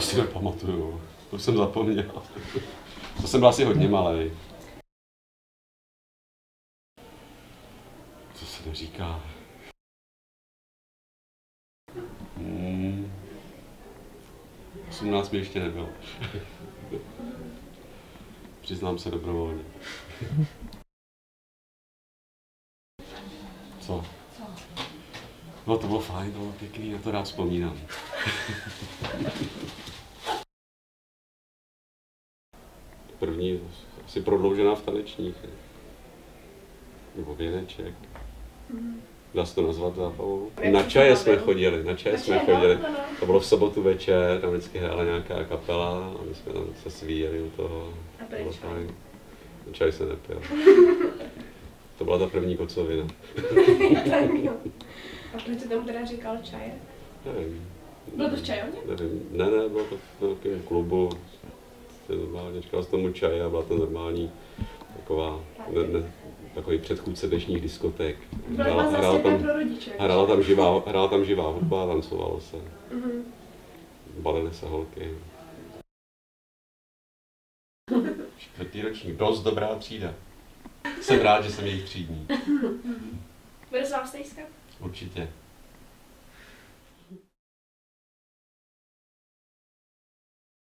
si nepamatuju, to jsem zapomněl. To jsem byl asi hodně malej. Co se neříká? 18 mi ještě nebylo. Přiznám se dobrovolně. Co? No to bylo fajn, to bylo pěkný, na to rád vzpomínám. První asi prodloužená v tanečních. Nebo věneček. Dá se to nazvat zábavou. Na čaje jsme chodili, To bylo v sobotu večer, tam vždycky hrála nějaká kapela a my jsme tam se svíjeli u toho. A to je čaj. Čaj se nepil. To byla ta první kocovina. Tak jo. A proč se tomu teda říkal čaje? Nevím. Bylo to v čajovně? Nevím. Ne, bylo to v nějakém klubu. Normálně říkal se tomu čaj a byla to normální takový předchůdce dnešních diskoték. Hrála tam živá hudba, tancovalo se. Balily se holky. Čtvrtý ročník, dost dobrá třída. Jsem rád, že jsem jejich třídní. Bude s vám stejska? Určitě.